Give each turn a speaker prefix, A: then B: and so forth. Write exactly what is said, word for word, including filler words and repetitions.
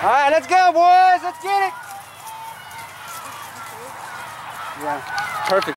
A: All right, let's go, boys. Let's get it. Yeah, perfect.